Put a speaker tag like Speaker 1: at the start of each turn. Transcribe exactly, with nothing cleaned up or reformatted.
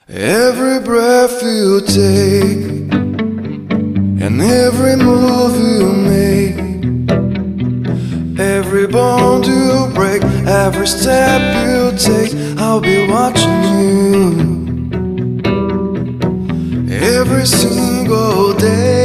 Speaker 1: Every breath you take and every move you make, every bond you break, every step you take, I'll be watching you every single day.